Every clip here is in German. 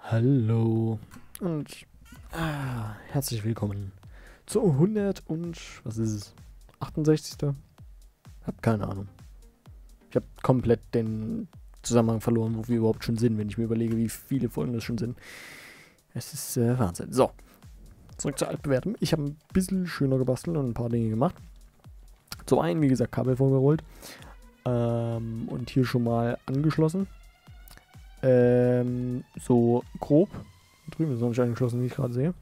Hallo und herzlich willkommen zur 100 und, was ist es, 68. Hab keine Ahnung. Ich habe komplett den Zusammenhang verloren, wo wir überhaupt schon sind, wenn ich mir überlege, wie viele Folgen das schon sind. Es ist Wahnsinn. So, zurück zur Altbewertung. Ich habe ein bisschen schöner gebastelt und ein paar Dinge gemacht. Zum einen, wie gesagt, Kabel vorgerollt und hier schon mal angeschlossen. So grob. Drüben ist noch nicht angeschlossen, wie ich gerade sehe.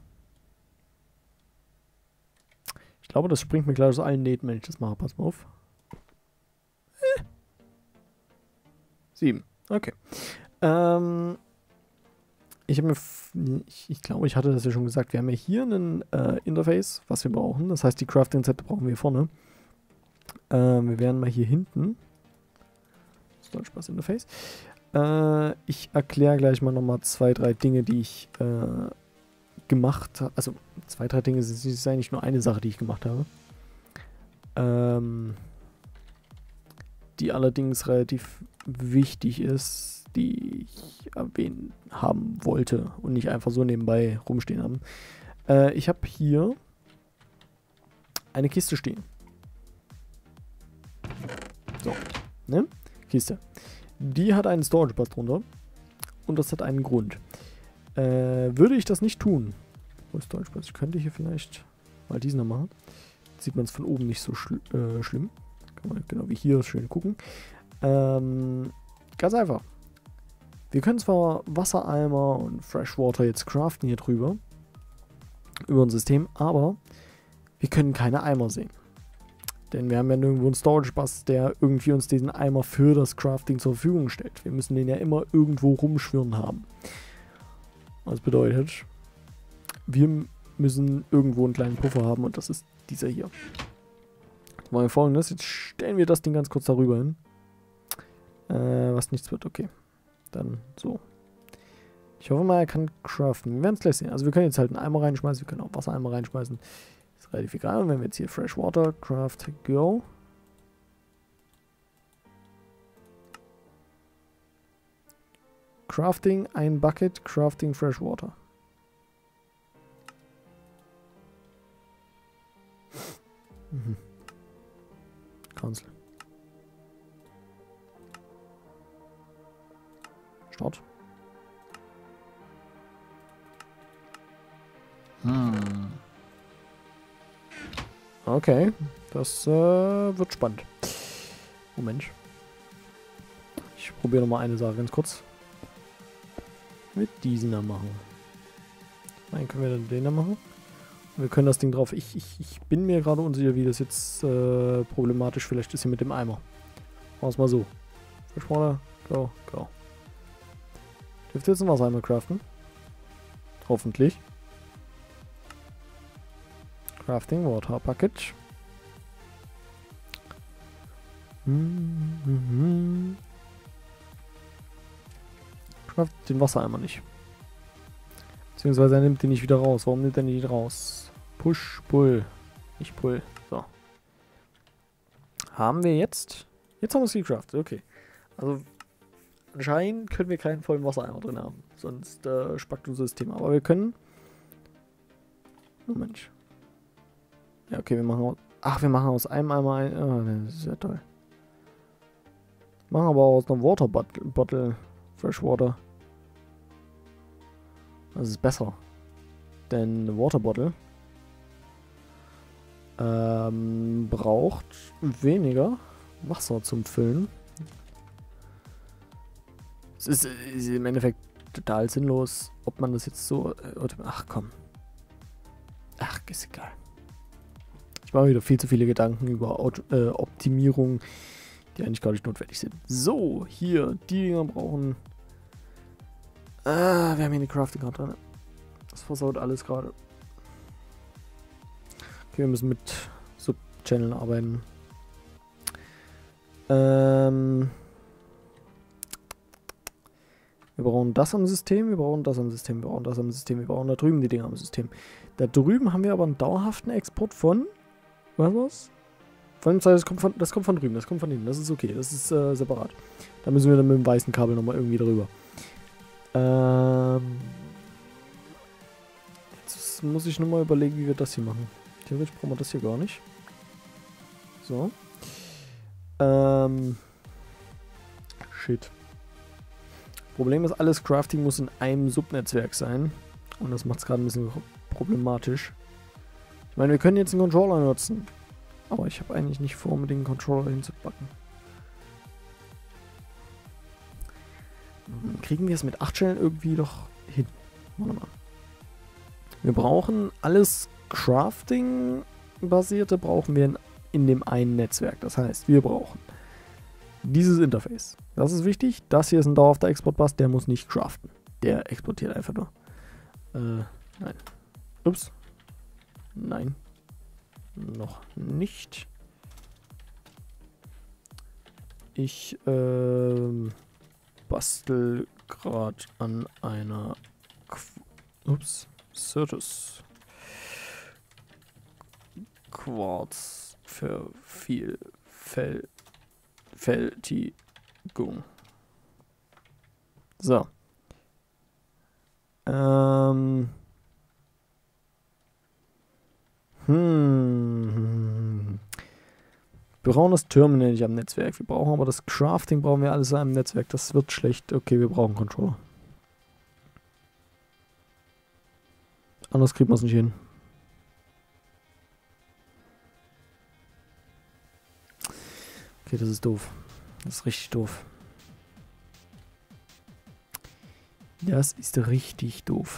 Ich glaube, das springt mir gleich aus allen Nähten, wenn ich das mache. Pass mal auf. 7. Okay. Ich habe mir... Ich glaube, ich hatte das ja schon gesagt. Wir haben ja hier ein Interface, was wir brauchen. Das heißt, die Crafting-Rezepte brauchen wir vorne. Wir werden mal hier hinten. Das ist Deutsch Interface. Ich erkläre gleich mal nochmal 2, 3 Dinge, die ich gemacht habe. Also 2, 3 Dinge, es ist eigentlich nur eine Sache, die ich gemacht habe. Die allerdings relativ wichtig ist, die ich erwähnen haben wollte und nicht einfach so nebenbei rumstehen haben. Ich habe hier eine Kiste stehen. So, ne? Kiste. Die hat einen Storage-Bus drunter. Und das hat einen Grund. Würde ich das nicht tun. Wo ist Storage-Bus? Ich könnte hier vielleicht mal diesen noch machen. Sieht man es von oben nicht so schlimm. Kann man genau wie hier schön gucken. Ganz einfach. Wir können zwar Wassereimer und Freshwater jetzt craften hier drüber. Über ein System. Aber wir können keine Eimer sehen. Denn wir haben ja nirgendwo einen Storage-Bus, der irgendwie uns diesen Eimer für das Crafting zur Verfügung stellt. Wir müssen den ja immer irgendwo rumschwirren haben. Was bedeutet, wir müssen irgendwo einen kleinen Puffer haben und das ist dieser hier. Jetzt machen wir Folgendes, jetzt stellen wir das Ding ganz kurz darüber hin. Was nichts wird, okay. Dann so. Ich hoffe mal, er kann craften. Wir werden es gleich sehen. Also wir können jetzt halt einen Eimer reinschmeißen, wir können auch Wassereimer reinschmeißen. Ist relativ egal. Und wenn wir jetzt hier Freshwater, Craft, Go. Crafting, ein Bucket, Crafting, Freshwater. Cancel. Start. Okay, das wird spannend. Moment. Ich probiere nochmal eine Sache ganz kurz. Mit diesen da machen. Nein, können wir dann den da machen. Wir können das Ding drauf. Ich bin mir gerade unsicher, wie das jetzt problematisch vielleicht ist hier mit dem Eimer. Machen wir es mal so. Freshwater, go, go. Dürfte jetzt ein Wassereimer craften. Hoffentlich. Crafting, Water Bucket. Craft den Wassereimer nicht. Beziehungsweise er nimmt den nicht wieder raus. Warum nimmt er nicht raus? Push, Pull. Nicht Pull. So. Haben wir jetzt? Jetzt haben wir es gecraftet. Okay. Also anscheinend können wir keinen vollen Wassereimer drin haben. Sonst spackt unser System. Aber wir können... Oh Mensch. Ja, okay, wir machen aus einem Eimer ein... Oh, das ist ja toll. Machen aber aus einer Water Bottle Freshwater. Das ist besser. Denn eine Water Bottle braucht weniger Wasser zum Füllen. Es ist im Endeffekt total sinnlos, ob man das jetzt so... ach komm. Ach, ist egal. Ich mache wieder viel zu viele Gedanken über Optimierungen, die eigentlich gar nicht notwendig sind. So, hier, die Dinger brauchen... wir haben hier eine Crafting gerade drin. Das versaut alles gerade. Okay, wir müssen mit Sub-Channeln arbeiten. Wir brauchen das am System, wir brauchen das am System, wir brauchen das am System, wir brauchen da drüben die Dinger am System. Da drüben haben wir aber einen dauerhaften Export von... Was? Das kommt von drüben, das kommt von hinten, das ist okay, das ist separat. Da müssen wir dann mit dem weißen Kabel nochmal irgendwie drüber. muss ich nur mal überlegen, wie wir das hier machen. Theoretisch brauchen wir das hier gar nicht. So. Shit. Problem ist, alles Crafting muss in einem Subnetzwerk sein. Und das macht es gerade ein bisschen problematisch. Ich meine, wir können jetzt einen Controller nutzen. Aber ich habe eigentlich nicht vor, mit dem Controller hinzupacken. Kriegen wir es mit 8 Stellen irgendwie doch hin? Warte mal. Wir brauchen alles Crafting-basierte brauchen wir in dem einen Netzwerk. Das heißt, wir brauchen dieses Interface. Das ist wichtig. Das hier ist ein dauerhafter Exportbus, der muss nicht craften. Der exportiert einfach nur. Nein. Ups. Nein. Noch nicht. Ich bastel gerade an einer Certus Quarz für Vielfältigung. So. Wir brauchen das Terminal nicht am Netzwerk. Wir brauchen aber das Crafting, brauchen wir alles am Netzwerk. Das wird schlecht. Okay, wir brauchen Controller. Anders kriegen wir es nicht hin. Okay, das ist doof. Das ist richtig doof. Das ist richtig doof.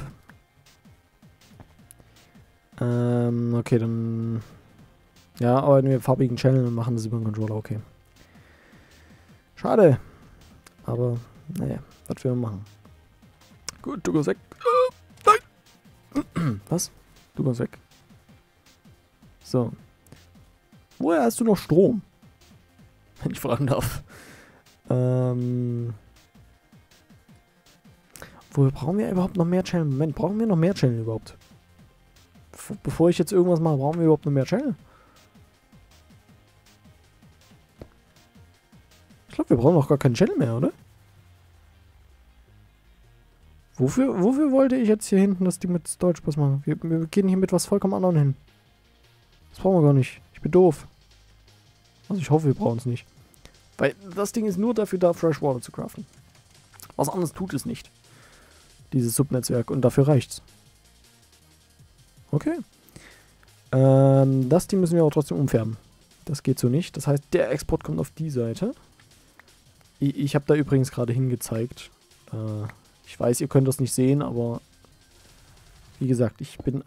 Okay, dann... Ja, arbeiten wir farbigen Channel und machen das über den Controller, okay. Schade. Aber, naja, was wir machen. Gut, du gehst weg. Nein! Was? Du gehst weg. So. Woher hast du noch Strom? Wenn ich fragen darf. Woher brauchen wir überhaupt noch mehr Channel? Moment, brauchen wir noch mehr Channel überhaupt? Bevor ich jetzt irgendwas mache, brauchen wir überhaupt noch mehr Channel? Ich glaube, wir brauchen noch gar keinen Channel mehr, oder? Wofür wollte ich jetzt hier hinten das Ding mit Storage Bus machen? Wir gehen hier mit was vollkommen anderem hin. Das brauchen wir gar nicht. Ich bin doof. Also ich hoffe, wir brauchen es nicht. Weil das Ding ist nur dafür da, Freshwater zu craften. Was anderes tut es nicht. Dieses Subnetzwerk. Und dafür reicht's. Okay. Das Ding müssen wir auch trotzdem umfärben. Das geht so nicht. Das heißt, der Export kommt auf die Seite. Ich habe da übrigens gerade hingezeigt. Ich weiß, ihr könnt das nicht sehen, aber wie gesagt, ich bin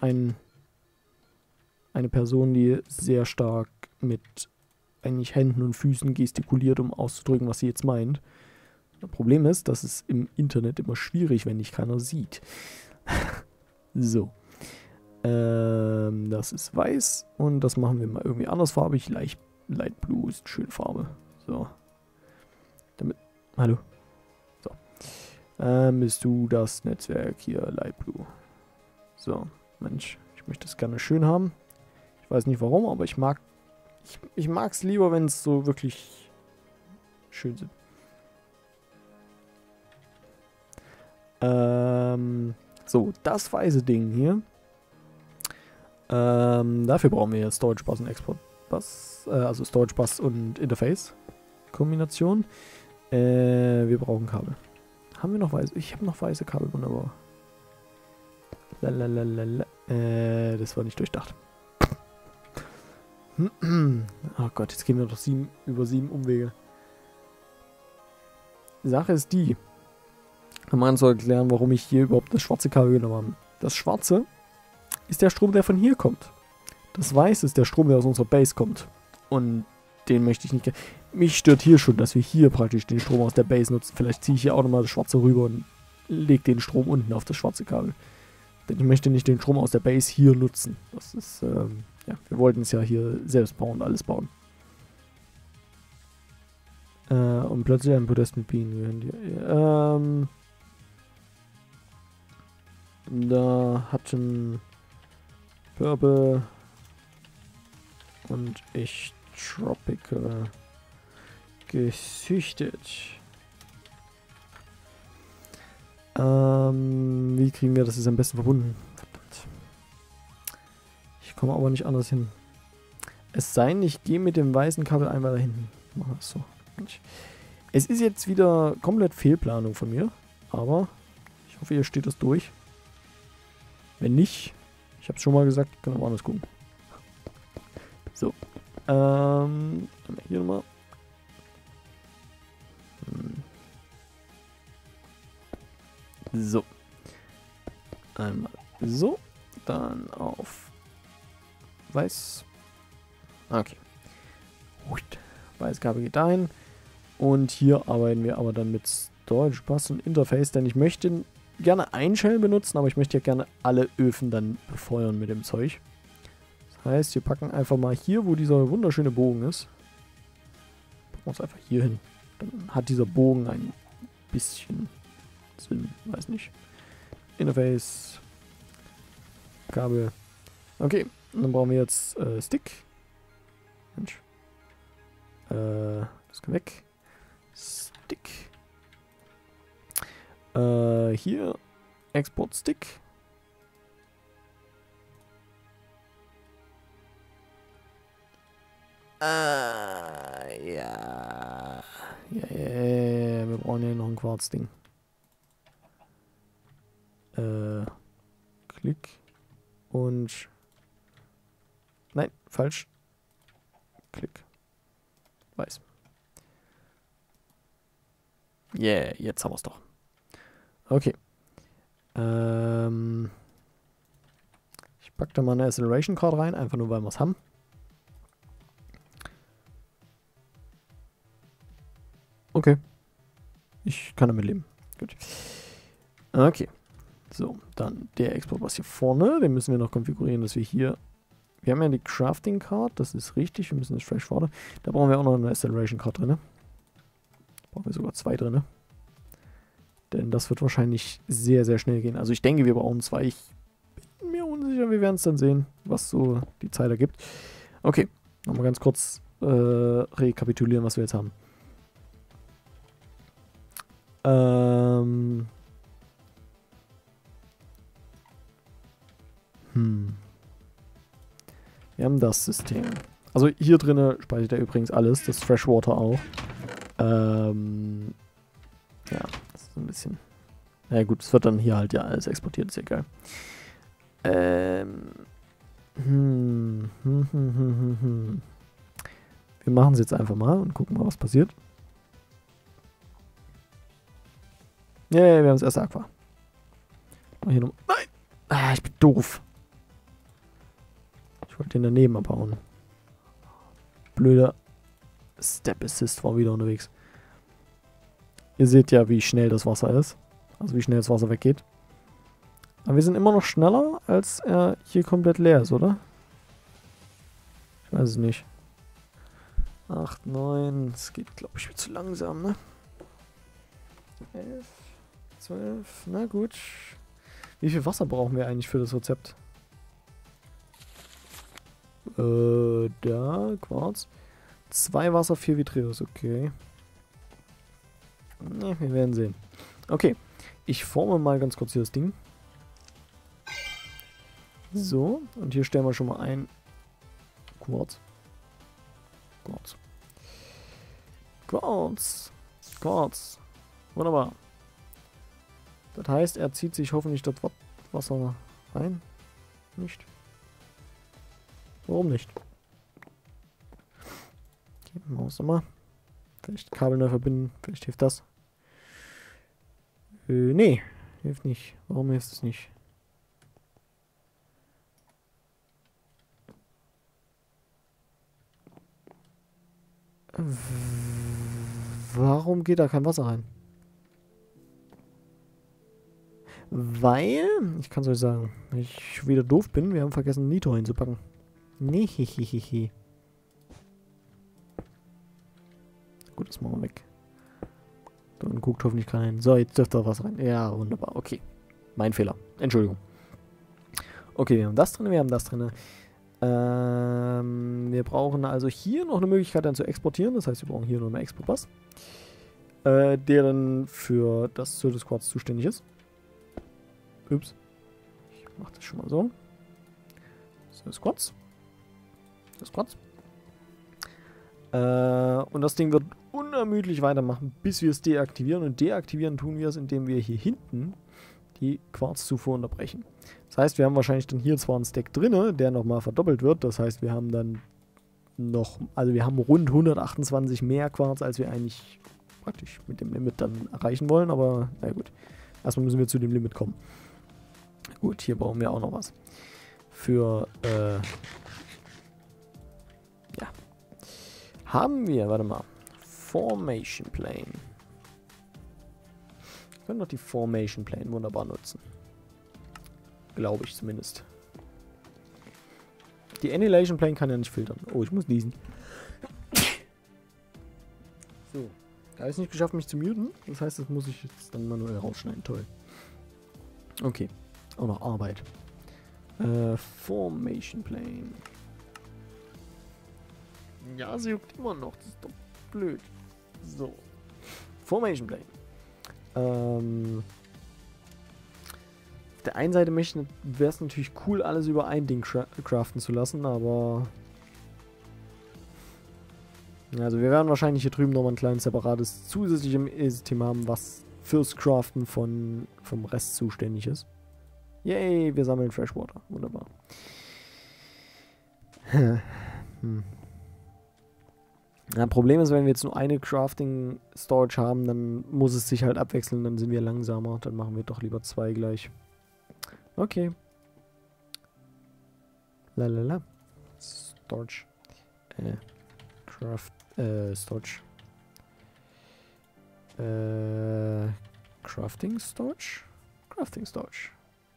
eine Person, die sehr stark mit eigentlich Händen und Füßen gestikuliert, um auszudrücken, was sie jetzt meint. Das Problem ist, das ist im Internet immer schwierig, wenn dich keiner sieht. So. Das ist weiß und das machen wir mal irgendwie andersfarbig. Light Blue ist eine schöne Farbe. So. Damit. Hallo. So. Bist du das Netzwerk hier, Light Blue. So. Mensch, ich möchte es gerne schön haben. Ich weiß nicht warum, aber ich mag es lieber, wenn es so wirklich schön sind. So, das weiße Ding hier. Dafür brauchen wir Storage Bus und Export Bus. Also Storage Bus und Interface Kombination. Wir brauchen Kabel. Haben wir noch weiße? Ich habe noch weiße Kabel, wunderbar. Lalalala. Das war nicht durchdacht. Oh Gott, jetzt gehen wir doch über 7 Umwege. Die Sache ist die, um mal zu erklären, warum ich hier überhaupt das schwarze Kabel genommen habe. Das schwarze ist der Strom, der von hier kommt. Das weiße ist der Strom, der aus unserer Base kommt. Und den möchte ich nicht... Mich stört hier schon, dass wir hier praktisch den Strom aus der Base nutzen. Vielleicht ziehe ich hier auch nochmal das schwarze rüber und lege den Strom unten auf das schwarze Kabel. Denn ich möchte nicht den Strom aus der Base hier nutzen. Das ist, ja, wir wollten es ja hier selbst bauen, alles bauen. Und plötzlich ein Podest mit Bienen. Da hatten Purple und ich Tropical gezüchtet. Wie kriegen wir das jetzt am besten verbunden? Verdammt. komme aber nicht anders hin. Es sei denn, ich gehe mit dem weißen Kabel einmal da hinten. Machen wir das so. Mensch. Es ist jetzt wieder komplett Fehlplanung von mir. Aber ich hoffe, ihr steht das durch. Wenn nicht, ich habe es schon mal gesagt, können wir woanders gucken. So. Hier nochmal. So. Einmal so. Dann auf weiß. Okay. Weiß Kabel geht dahin. Und hier arbeiten wir aber dann mit Storage Bus und Interface, denn ich möchte gerne ein Shell benutzen, aber ich möchte ja gerne alle Öfen dann befeuern mit dem Zeug. Das heißt, wir packen einfach mal hier, wo dieser wunderschöne Bogen ist. Packen wir es einfach hier hin. Dann hat dieser Bogen ein bisschen Sinn, weiß nicht. Interface. Kabel. Okay, und dann brauchen wir jetzt Stick. Mensch. Das kann weg. Stick. Hier Export Stick. Ja. Wir brauchen ja noch ein Quarzding. Klick. Und. Nein, falsch. Klick. Weiß. Yeah, jetzt haben wir es doch. Okay. Ich packe da mal eine Acceleration Card rein, einfach nur weil wir es haben. Okay. Ich kann damit leben. Gut. Okay. So, dann der Export was hier vorne. Den müssen wir noch konfigurieren, dass wir hier... Wir haben ja die Crafting Card, das ist richtig. Wir müssen das Freshwater. Da brauchen wir auch noch eine Acceleration Card drin. Da brauchen wir sogar 2 drin. Denn das wird wahrscheinlich sehr, sehr schnell gehen. Also ich denke, wir brauchen 2. Ich bin mir unsicher, wir werden es dann sehen, was so die Zeit ergibt. Okay, nochmal ganz kurz rekapitulieren, was wir jetzt haben. Wir haben das System. Also hier drinnen speichert er übrigens alles, das Freshwater auch. Ja, das ist ein bisschen... Na gut, es wird dann hier halt ja alles exportiert, ist ja geil. Wir machen es jetzt einfach mal und gucken mal, was passiert. Ja, wir haben das erste Aqua. Hier noch... Nein! Ah, ich bin doof. Ich wollte den daneben abhauen. Blöder Step Assist war wieder unterwegs. Ihr seht ja, wie schnell das Wasser ist. Also wie schnell das Wasser weggeht. Aber wir sind immer noch schneller, als er hier komplett leer ist, oder? Ich weiß es nicht. 8, 9. Das geht, glaube ich, zu langsam, ne? 11, 12. Na gut. Wie viel Wasser brauchen wir eigentlich für das Rezept? Da, Quarz. 2 Wasser, 4 Vitreus, okay. Ne, wir werden sehen. Okay, ich forme mal ganz kurz hier das Ding. So, und hier stellen wir schon mal ein Quarz. Quarz. Quarz. Quarz. Wunderbar. Das heißt, er zieht sich hoffentlich das Wasser rein. Nicht? Warum nicht? Okay, machen wir es nochmal. Vielleicht Kabel neu verbinden. Vielleicht hilft das. Nee. Hilft nicht. Warum hilft es nicht? Warum geht da kein Wasser rein? Weil, ich kann es euch sagen, wenn ich wieder doof bin, wir haben vergessen Nitro hinzupacken. Nee, hihihihi. Gut, das machen wir weg. Dann guckt hoffentlich keiner hin. So, jetzt dürfte da was rein. Ja, wunderbar. Okay. Mein Fehler. Entschuldigung. Okay, wir haben das drin, wir haben das drin. Wir brauchen also hier noch eine Möglichkeit dann zu exportieren. Das heißt, wir brauchen hier noch einen Export-Bus. Der dann für das Certus Quartz zuständig ist. Ups. Ich mache das schon mal so. Das ist Quarz. Das ist Quarz. Und das Ding wird unermüdlich weitermachen, bis wir es deaktivieren. Und deaktivieren tun wir es, indem wir hier hinten die Quarzzufuhr unterbrechen. Das heißt, wir haben wahrscheinlich dann hier zwar einen Stack drin, der nochmal verdoppelt wird. Das heißt, wir haben dann noch, also wir haben rund 128 mehr Quarz, als wir eigentlich praktisch mit dem Limit dann erreichen wollen. Aber na gut, erstmal müssen wir zu dem Limit kommen. Gut, hier brauchen wir auch noch was. Für, ja. Haben wir, warte mal, Formation Plane. Wir können doch die Formation Plane wunderbar nutzen. Glaube ich zumindest. Die Annihilation Plane kann ja nicht filtern. Oh, ich muss niesen. So. Da habe ich es nicht geschafft, mich zu muten. Das heißt, das muss ich jetzt dann manuell rausschneiden. Toll. Okay. Auch noch Arbeit. Formation Plane. Ja, sie juckt immer noch. Das ist doch blöd. So. Formation Plane. Auf der einen Seite wäre es natürlich cool, alles über ein Ding craften zu lassen, aber... Also wir werden wahrscheinlich hier drüben nochmal ein kleines separates zusätzliches System haben, was fürs Craften vom Rest zuständig ist. Yay, wir sammeln Freshwater. Wunderbar. Ja, Problem ist, wenn wir jetzt nur eine Crafting Storage haben, dann muss es sich halt abwechseln, dann sind wir langsamer. Dann machen wir doch lieber zwei gleich. Okay. Lalala. Storage. Storage. Crafting Storage? Crafting Storage.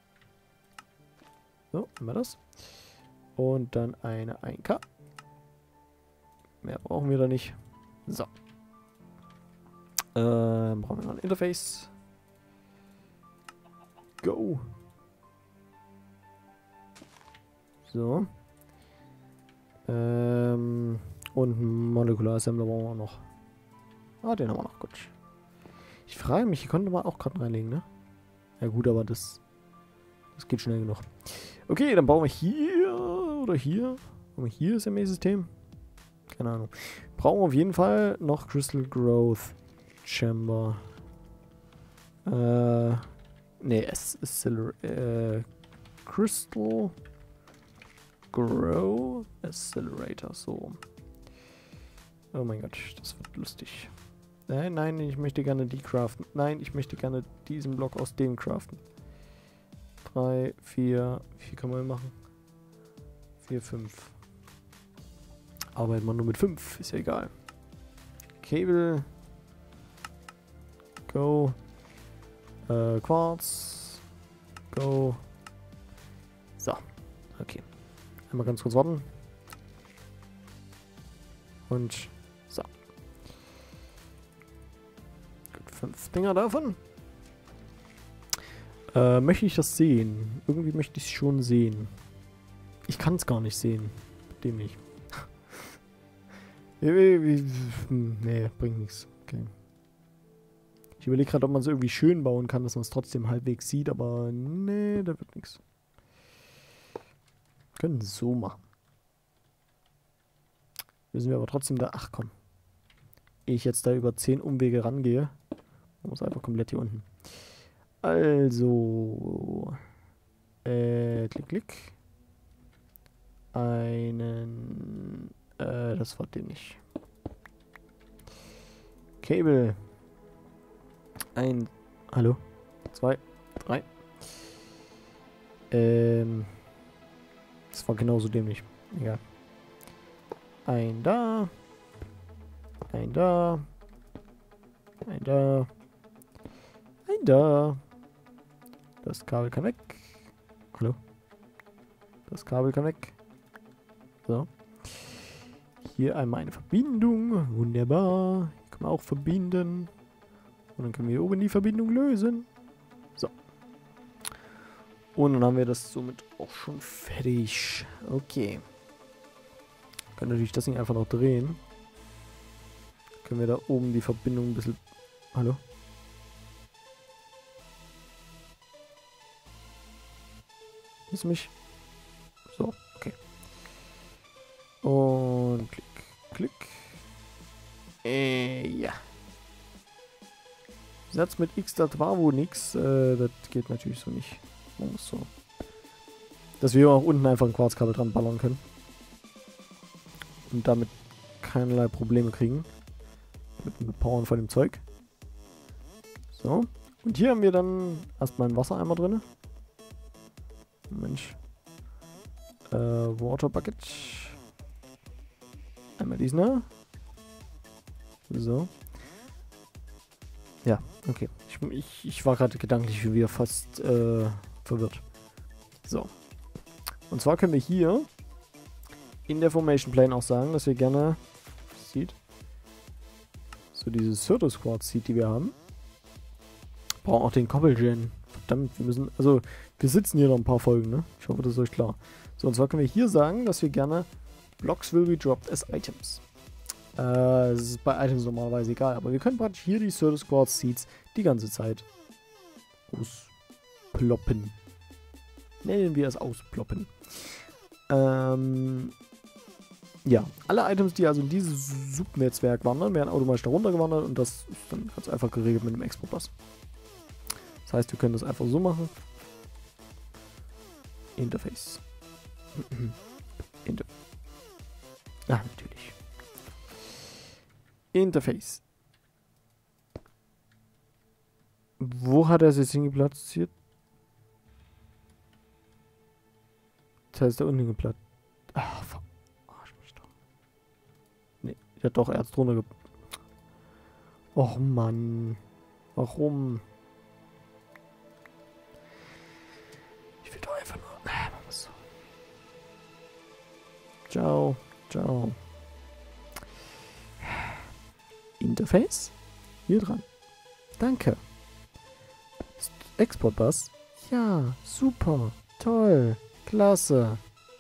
So, haben wir das. Und dann eine 1K. Mehr brauchen wir da nicht. So. Brauchen wir noch ein Interface. Go. So. Und einen Molecular Assembler brauchen wir auch noch. Ah, den haben wir noch. Gut. Ich frage mich, hier konnte man auch Karten reinlegen, ne? Ja gut, aber das geht schnell genug. Okay, dann bauen wir hier oder hier. Bauen wir hier das ME-System? Keine Ahnung. Brauchen wir auf jeden Fall noch Crystal Growth Chamber. Ne, Crystal Grow Accelerator. So. Oh mein Gott, das wird lustig. Nein, nein, ich möchte gerne die craften. Nein, ich möchte gerne diesen Block aus dem craften. 3, 4. Wie viel kann man machen? 4, 5. Arbeiten wir nur mit 5, ist ja egal. Cable. Go. Quarz. Go. So, okay. Einmal ganz kurz warten. Und so. Gut, 5 Dinger davon. Möchte ich das sehen? Irgendwie möchte ich es schon sehen. Ich kann es gar nicht sehen. Dem nicht. Nee, bringt nichts. Okay. Ich überlege gerade, ob man es irgendwie schön bauen kann, dass man es trotzdem halbwegs sieht, aber nee, da wird nichts. Können so machen. Müssen wir aber trotzdem da... Ach komm. Ehe ich jetzt da über 10 Umwege rangehe, muss einfach komplett hier unten. Also... klick, klick. Einen... das war den nicht. Cable. 1. Hallo. 2. 3. Das war genauso dämlich. Egal. Ein da. Ein da. Ein da. Ein da. Das Kabel kann weg. Hallo. Das Kabel kann weg. So. Hier einmal eine Verbindung. Wunderbar. Hier können wir auch verbinden. Und dann können wir hier oben die Verbindung lösen. So. Und dann haben wir das somit auch schon fertig. Okay. Können natürlich das nicht einfach noch drehen. Können wir da oben die Verbindung ein bisschen... Hallo? Ist mich? So, okay. Satz mit X, das war wohl nix. Das geht natürlich so nicht. Man muss so. Dass wir auch unten einfach ein Quarzkabel dran ballern können. Und damit keinerlei Probleme kriegen. Mit dem Powern von dem Zeug. So. Und hier haben wir dann erstmal einen Wassereimer drin. Mensch. Water Bucket. Einmal diesen, ne? So. Ja, okay. Ich war gerade gedanklich wieder fast verwirrt. So. Und zwar können wir hier in der Formation Plane auch sagen, dass wir gerne sieht so diese Certus Quartz Seed, die wir haben. Brauchen auch den Cobblegen. Verdammt, wir müssen, also wir sitzen hier noch ein paar Folgen, ne? Ich hoffe, das ist euch klar. So, und zwar können wir hier sagen, dass wir gerne Blocks will be dropped as items. Das ist bei Items normalerweise egal, aber wir können praktisch hier die Certus Quartz Seeds die ganze Zeit ausploppen. Nennen wir es ausploppen. Ja, alle Items, die also in dieses Subnetzwerk wandern, werden automatisch da runtergewandert und das ist dann ganz einfach geregelt mit dem Export-Bus. Das heißt, wir können das einfach so machen. Interface. Natürlich. Interface. Wo hat er es jetzt hingeplatziert? Das heißt, da unten geplatzt. Ach, verarsch mich doch. Nee, der hat doch Erz drunter ge... Och Mann. Warum? Ich will doch einfach nur... Machen wir es so. Ciao. Ciao. Interface? Hier dran. Danke. Export-Bus? Ja, super. Toll. Klasse.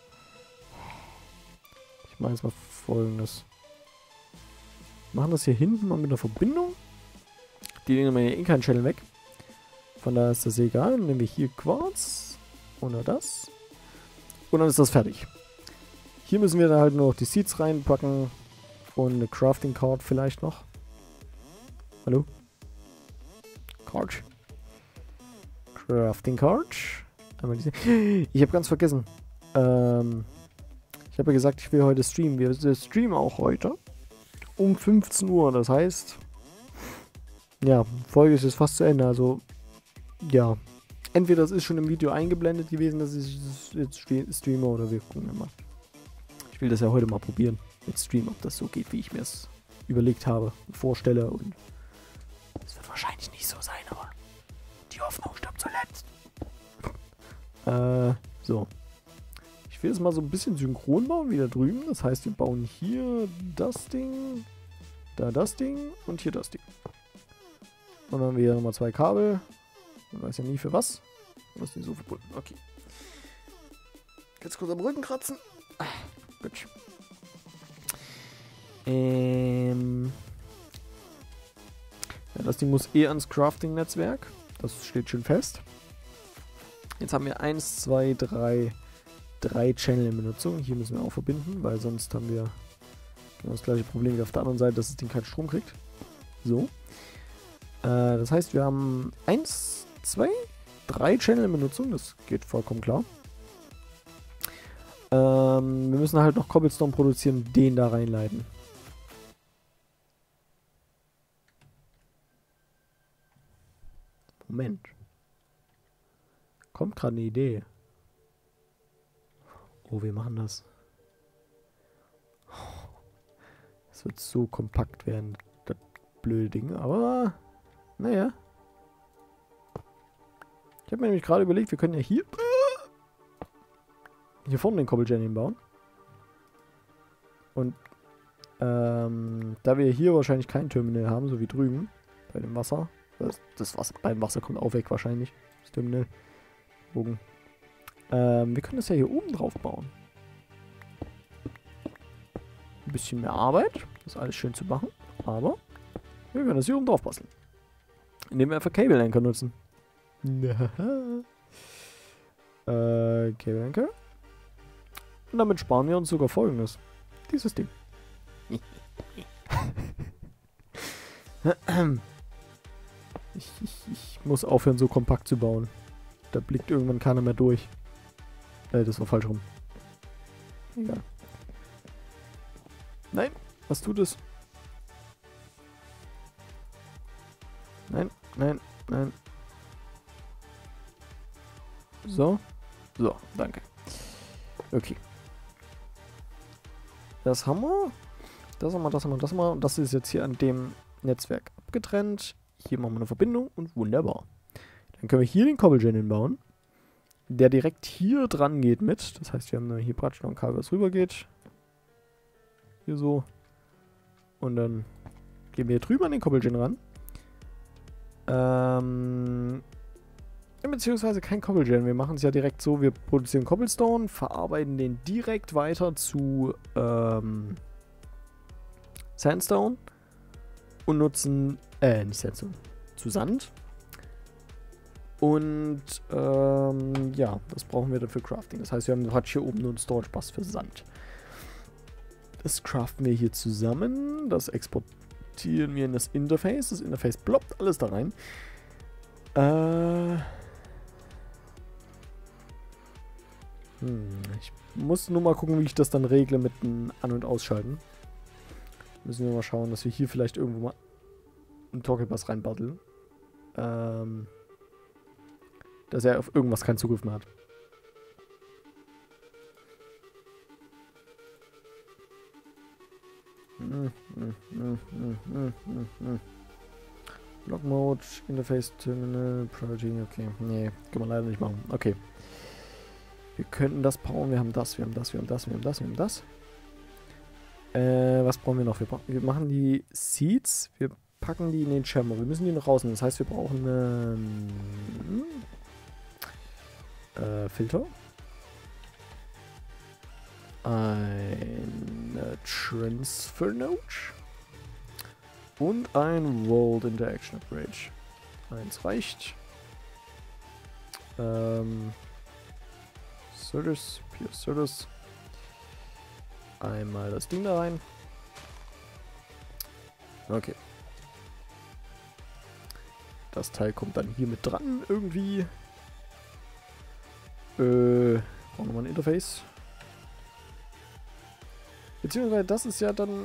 Ich mache jetzt mal Folgendes. Wir machen das hier hinten mal mit einer Verbindung. Die nehmen wir eh keinen Channel weg. Von daher ist das egal. Dann nehmen wir hier Quarz. Oder das. Und dann ist das fertig. Hier müssen wir dann halt nur noch die Seeds reinpacken. Und eine Crafting Card vielleicht noch. Hallo? Card. Crafting Card. Einmal diese. Ich habe ganz vergessen. Ich habe ja gesagt, ich will heute streamen. Wir streamen auch heute. Um 15 Uhr. Das heißt. Ja, Folge ist jetzt fast zu Ende. Also. Ja. Entweder das ist schon im Video eingeblendet gewesen, dass ich jetzt streame, oder wir gucken mal. Ich will das ja heute mal probieren. Mit Stream, ob das so geht, wie ich mir es überlegt habe und vorstelle. Und es wird wahrscheinlich nicht so sein, aber die Hoffnung stirbt zuletzt. So. Ich will es mal so ein bisschen synchron bauen, wie da drüben. Das heißt, wir bauen hier das Ding, da das Ding und hier das Ding. Und dann haben wir hier nochmal 2 Kabel. Man weiß ja nie für was. Und das ist nicht so verbunden. Okay. Jetzt kurz am Rücken kratzen. Gut. Ja, das Ding muss eh ans Crafting-Netzwerk. Das steht schon fest. Jetzt haben wir 1, 2, 3 Channel in Benutzung. Hier müssen wir auch verbinden, weil sonst haben wir genau das gleiche Problem wie auf der anderen Seite, dass das Ding keinen Strom kriegt. So. Das heißt, wir haben 1, 2, 3 Channel in Benutzung. Das geht vollkommen klar. Wir müssen halt noch Cobblestone produzieren und den da reinleiten. Moment. Kommt gerade eine Idee. Oh, wir machen das. Es wird so kompakt werden, das blöde Ding. Aber, naja. Ich habe mir nämlich gerade überlegt, wir können ja hier vorne den Cobblegen hinbauen. Und da wir hier wahrscheinlich kein Terminal haben, so wie drüben, bei dem Wasser. Das Wasser, beim Wasser kommt auch weg wahrscheinlich. Das Terminal. Bogen. Wir können das ja hier oben drauf bauen. Ein bisschen mehr Arbeit, das alles schön zu machen. Aber wir können das hier oben drauf basteln. Indem wir einfach Cable Anchor nutzen. Cable Anchor. Und damit sparen wir uns sogar Folgendes. Dieses Ding. Ich muss aufhören, so kompakt zu bauen. Da blickt irgendwann keiner mehr durch. Das war falsch rum. Egal. Nein, was tut es? Nein, nein, nein. So. So, danke. Okay. Das haben wir. Das haben wir, das haben wir, das haben wir. Und das ist jetzt hier an dem Netzwerk abgetrennt. Hier machen wir eine Verbindung und wunderbar. Dann können wir hier den Cobble-Gen hinbauen, der direkt hier dran geht mit. Das heißt, wir haben hier praktisch noch ein Kabel, was rüber geht. Hier so. Und dann gehen wir hier drüber an den Cobble-Gen ran. Beziehungsweise kein Cobble-Gen. Wir machen es ja direkt so, wir produzieren Cobblestone, verarbeiten den direkt weiter zu Sandstone und nutzen, nicht Sandstone, zu Sand. Und ja, das brauchen wir dann für Crafting. Das heißt, wir haben praktisch hier oben nur einen Storage-Bus für Sand. Das craften wir hier zusammen. Das exportieren wir in das Interface. Das Interface ploppt alles da rein. Ich muss nur mal gucken, wie ich das dann regle mit dem An- und Ausschalten. Müssen wir mal schauen, dass wir hier vielleicht irgendwo mal einen Toggle-Bus reinbuddeln. Dass er auf irgendwas keinen Zugriff mehr hat. Block Mode, Interface Terminal, Priority, okay. Nee, können wir leider nicht machen. Okay. Wir könnten das bauen, wir haben das, wir haben das, wir haben das, wir haben das, wir haben das. Was brauchen wir noch? Wir machen die Seeds, wir packen die in den Chamber. Wir müssen die noch rausnehmen. Das heißt, wir brauchen einen Filter. Eine Transfer Node. Und ein World Interaction Upgrade. Eins reicht. Service, Pure Service. Einmal das Ding da rein. Okay. Das Teil kommt dann hier mit dran irgendwie. Brauchen wir mal ein Interface. Beziehungsweise das ist ja dann...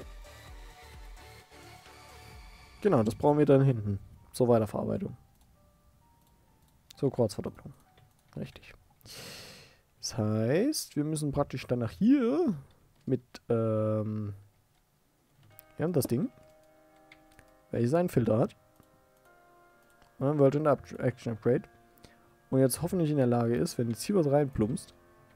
Genau, das brauchen wir dann hinten. Zur Weiterverarbeitung. Zur Quarzverdopplung. Richtig. Das heißt, wir müssen praktisch dann nach hier mit, wir haben das Ding, welches einen Filter hat. Und World Interaction Upgrade. Und jetzt hoffentlich in der Lage ist, wenn jetzt hier was reinplumpst.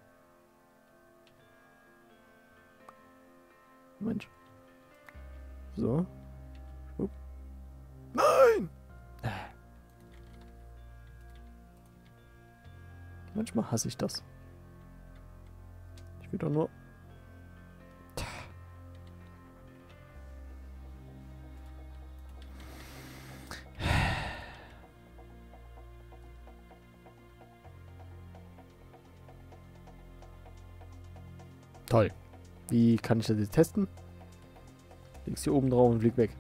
Moment. So. Nein! Manchmal hasse ich das. Ich will doch nur... Toll. Wie kann ich das jetzt testen? Legst hier oben drauf und flieg weg.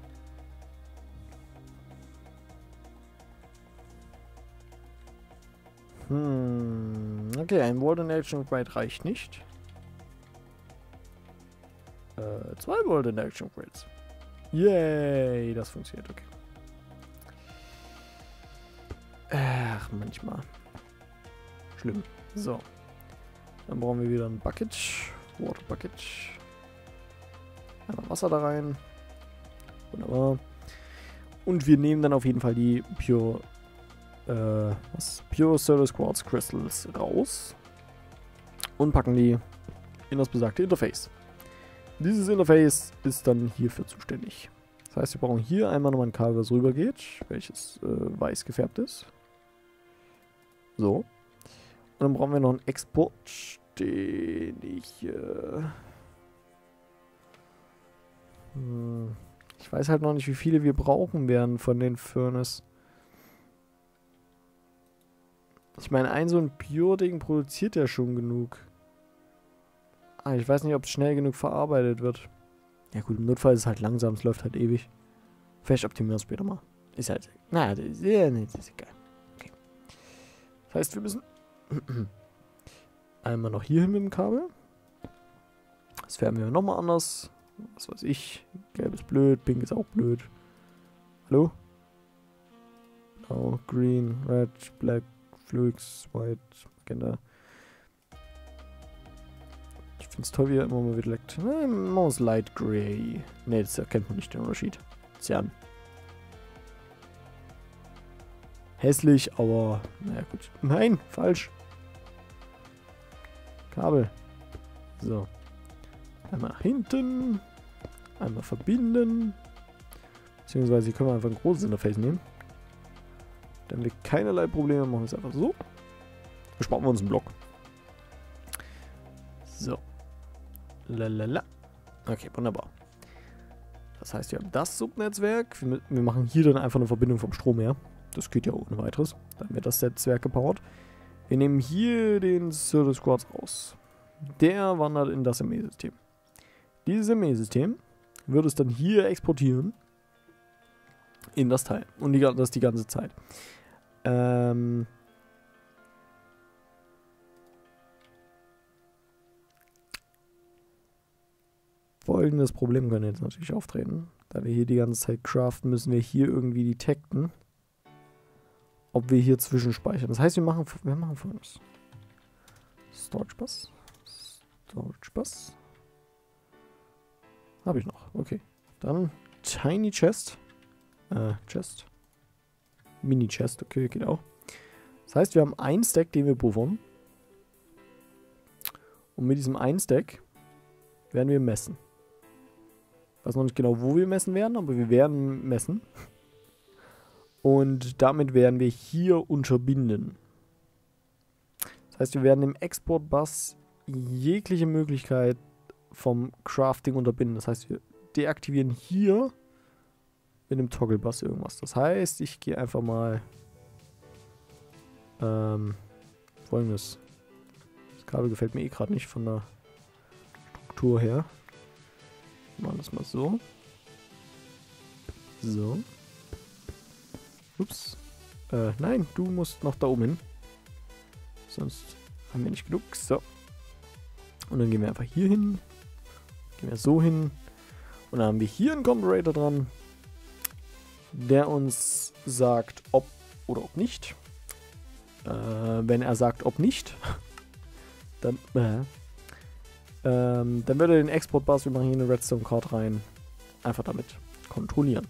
Okay, ein World Interaction Upgrade reicht nicht. 2 World Interaction Upgrades. Yay, das funktioniert, okay. Ach, manchmal. Schlimm. So. Dann brauchen wir wieder ein Bucket. Water Bucket. Einmal Wasser da rein. Wunderbar. Und wir nehmen dann auf jeden Fall die Pure Service Quartz Crystals raus und packen die in das besagte Interface. Dieses Interface ist dann hierfür zuständig. Das heißt, wir brauchen hier einmal nochmal ein Kabel, was rüber geht, welches weiß gefärbt ist. So. Und dann brauchen wir noch einen Export, den ich... ich weiß halt noch nicht, wie viele wir brauchen werden von den Furnace. Ich meine, ein so ein Pure-Ding produziert ja schon genug. Ah, ich weiß nicht, ob es schnell genug verarbeitet wird. Ja gut, im Notfall ist es halt langsam, es läuft halt ewig. Vielleicht optimieren wir es später mal. Ist halt. Na, das ist egal. Okay. Das heißt, wir müssen einmal noch hier hin mit dem Kabel. Das färben wir nochmal anders. Was weiß ich. Gelb ist blöd, pink ist auch blöd. Hallo? Blau, green, red, black, flux, white, magenta. Ich finde es toll, wie er immer mal wieder leckt. Maus light gray. Ne, das erkennt man nicht den Unterschied. Tja. Hässlich, aber naja gut. Nein, falsch. Kabel. So. Einmal nach hinten. Einmal verbinden. Beziehungsweise hier können wir einfach ein großes Interface nehmen. Dann wir keinerlei Probleme machen wir es einfach so. Dann sparen wir uns einen Block. So. Lalala. Okay, wunderbar. Das heißt, wir haben das Subnetzwerk. Wir machen hier dann einfach eine Verbindung vom Strom her. Das geht ja ohne weiteres. Dann wird das Netzwerk gebaut. Wir nehmen hier den Service Quartz raus. Der wandert in das ME-System. Dieses ME-System wird es dann hier exportieren. In das Teil. Und das die ganze Zeit. Folgendes Problem könnte jetzt natürlich auftreten. Da wir hier die ganze Zeit craften, müssen wir hier irgendwie detecten, ob wir hier zwischenspeichern. Das heißt, wir machen folgendes. Storage Bus. Storage Bus. Habe ich noch. Okay. Dann Tiny Chest. Chest. Mini Chest. Okay, geht auch. Das heißt, wir haben einen Stack, den wir buffern. Und mit diesem einen Stack werden wir messen. Ich weiß noch nicht genau, wo wir messen werden, aber wir werden messen. Und damit werden wir hier unterbinden. Das heißt, wir werden im Export-Bus jegliche Möglichkeit vom Crafting unterbinden. Das heißt, wir deaktivieren hier mit dem Toggle-Bus irgendwas. Das heißt, ich gehe einfach mal Folgendes. Das Kabel gefällt mir eh gerade nicht von der Struktur her. Machen wir das mal so. So. Ups. Nein, du musst noch da oben hin. Sonst haben wir nicht genug. So. Und dann gehen wir einfach hier hin. Gehen wir so hin. Und dann haben wir hier einen Comparator dran, der uns sagt, ob oder ob nicht. Wenn er sagt, ob nicht, dann wird er den Export-Bus, wir machen hier eine Redstone-Card rein, einfach damit kontrollieren.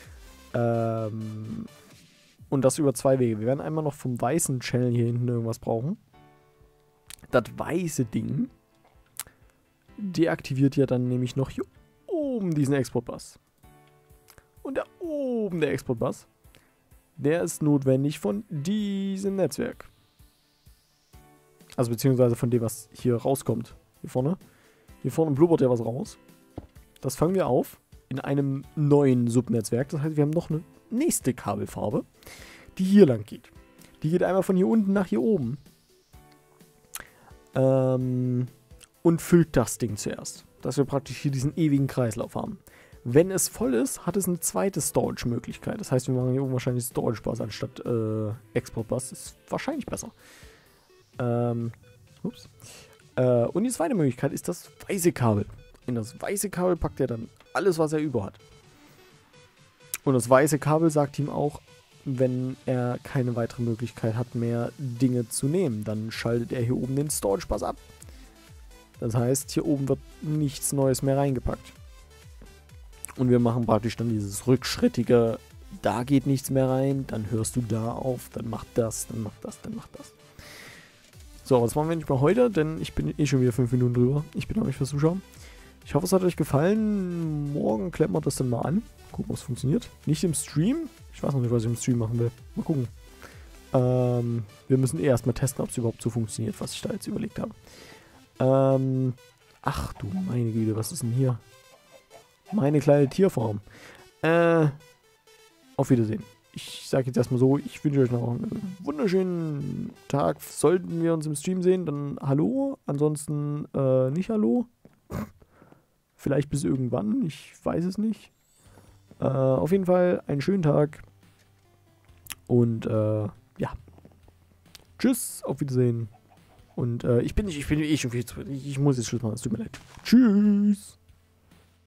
Und das über zwei Wege. Wir werden einmal noch vom weißen Channel hier hinten irgendwas brauchen. Das weiße Ding deaktiviert ja dann nämlich noch hier oben diesen Export-Bus. Und da oben der Export-Bus, der ist notwendig von diesem Netzwerk. Also beziehungsweise von dem, was hier rauskommt. Hier vorne. Hier vorne blubbert ja was raus. Das fangen wir auf in einem neuen Subnetzwerk. Das heißt, wir haben noch eine nächste Kabelfarbe, die hier lang geht. Die geht einmal von hier unten nach hier oben. Und füllt das Ding zuerst. Dass wir praktisch hier diesen ewigen Kreislauf haben. Wenn es voll ist, hat es eine zweite Storage-Möglichkeit. Das heißt, wir machen hier oben wahrscheinlich Storage-Bus anstatt Export-Bus. Ist wahrscheinlich besser. Ups. Und die zweite Möglichkeit ist das weiße Kabel. In das weiße Kabel packt er dann alles, was er über hat. Und das weiße Kabel sagt ihm auch, wenn er keine weitere Möglichkeit hat, mehr Dinge zu nehmen, dann schaltet er hier oben den Storage-Bus ab. Das heißt, hier oben wird nichts Neues mehr reingepackt. Und wir machen praktisch dann dieses rückschrittige, da geht nichts mehr rein, dann hörst du da auf, dann macht das, dann macht das, dann macht das. So, was machen wir nicht mehr heute, denn ich bin eh schon wieder 5 Minuten drüber. Ich bedanke mich fürs Zuschauen. Ich hoffe, es hat euch gefallen. Morgen klemmen wir das dann mal an. Gucken, ob es funktioniert. Nicht im Stream. Ich weiß noch nicht, was ich im Stream machen will. Mal gucken. Wir müssen eh erstmal testen, ob es überhaupt so funktioniert, was ich da jetzt überlegt habe. Ach du meine Güte, was ist denn hier? Meine kleine Tierform. Auf Wiedersehen. Ich sage jetzt erstmal so, ich wünsche euch noch einen wunderschönen Tag. Sollten wir uns im Stream sehen, dann hallo. Ansonsten nicht hallo. Vielleicht bis irgendwann, ich weiß es nicht. Auf jeden Fall einen schönen Tag. Und ja. Tschüss, auf Wiedersehen. Und ich bin eh schon viel zu. Ich muss jetzt Schluss machen, es tut mir leid. Tschüss.